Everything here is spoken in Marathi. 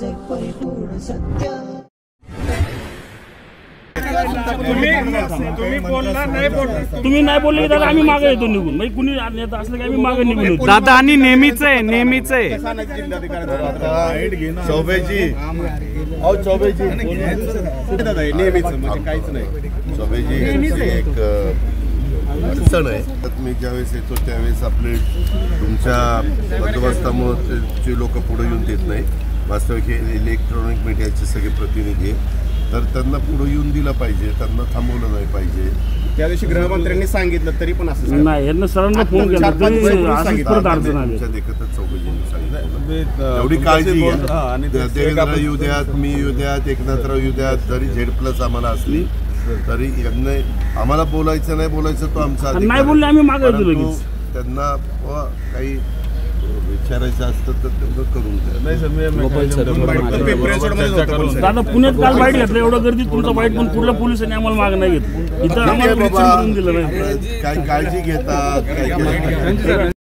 सत्याचे परिपूर्ण सत्य। तुम्ही नाही बोलले दादा आम्ही मागे येतो निघून म्हणजे कुणी नेता असलं की आम्ही मागे निघून येतो दादा आणि नेहमीच आहे चौबेजी अहो चौबेजी दादा नेहमीच म्हणजे काहीच नाही चौबेजी एक अडचण आहे। मी ज्यावेळेस येतो त्यावेळेस आपले तुमच्या बंदोबस्तामुळे जे लोक पुढे येऊन देत नाही। वास्तविक हे इलेक्ट्रॉनिक मीडियाचे सगळे प्रतिनिधी तर त्यांना पुढे येऊन दिलं पाहिजे, त्यांना थांबवलं नाही पाहिजे। त्या दिवशी गृहमंत्र्यांनी सांगितलं तरी पण असं नाही यांना सरांना फोन केला तुमच्या देखतच चौघजींनी सांगितलं एवढी काळजी घ्या। देवेंद्र येऊ द्यात, मी येऊ द्यात, एकनाथराव येऊ द्यात, जरी Z+ आम्हाला असली तरी यांनी आम्हाला बोलायचं नाही बोलायचं तो आमचा नाही बोलले आम्ही मागे येतो लगेच। त्यांना काही विचारायचं असतं तर तेवढं करून द्या। दादा पुण्यात काल बाईट घेतलं एवढं गर्दीत तुमचा बाईट पण कुठल्या पोलिसांनी आम्हाला मागे नाही घेतलं इथं आम्हाला दिलं नाही। काय काळजी घेतात